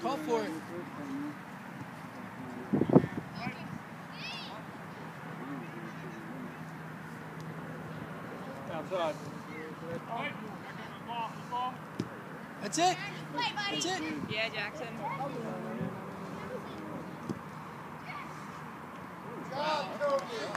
Call for it. Outside. That's it. That's it. Yeah, Jackson. Wow.